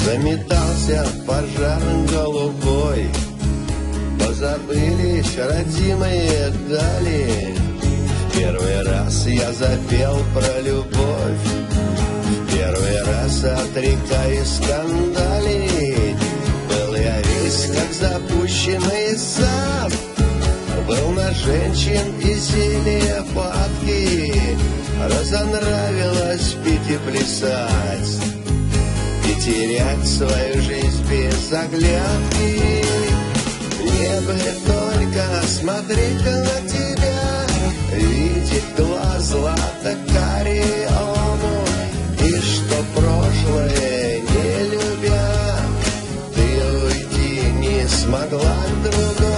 Заметался пожар голубой, позабылись родимые дали. В первый раз я запел про любовь, в первый раз отрекаюсь скандалить. Был я весь как запущенный сад, был на женщин и сильные падки. Разонравилось пить и плясать, и терять свою жизнь без оглядки. Мне бы только смотреть на тебя, видеть глаз злато-карие омут, и что прошлое не любя, ты уйти не смогла к другому.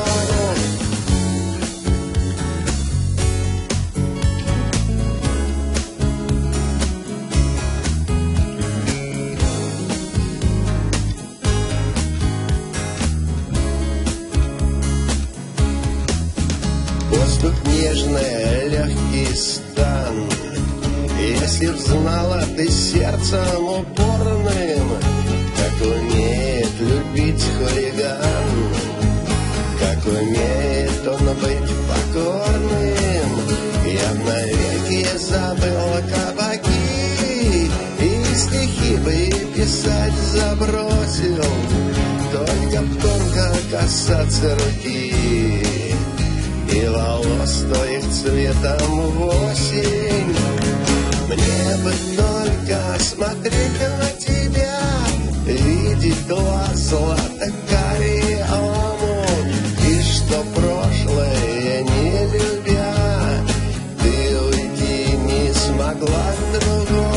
Воздух нежный, легкий стан. Если б знала ты сердцем упорным, как умеет любить хулиган, как умеет он быть покорным. Я навеки забыл кабаки, и стихи бы писать забросил, только б тонко касаться руки и волос твоих цветом в осень. Мне бы только смотреть на тебя, видеть глаз злато-карие омут, и что прошлое не любя, ты уйти не смогла к другому.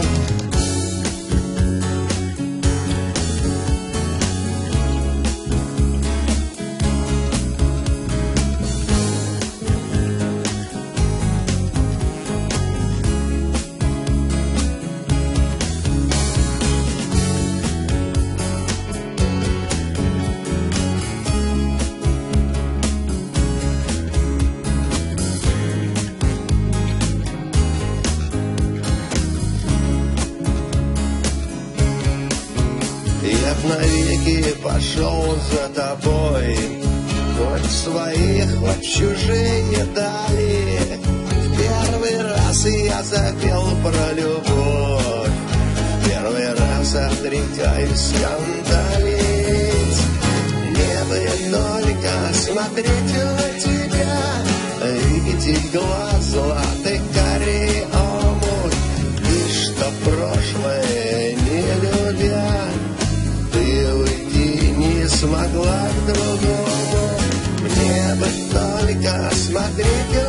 Я б навеки пошел за тобой, хоть своих, хоть чужие дали. В первый раз я запел про любовь, в первый раз отрекаюсь скандалить. Мне бы только смотреть на тебя, видеть глаз злато-карие омут, и что прошлое не любя, ты уйти не смогла к другому. Мне бы только смотреть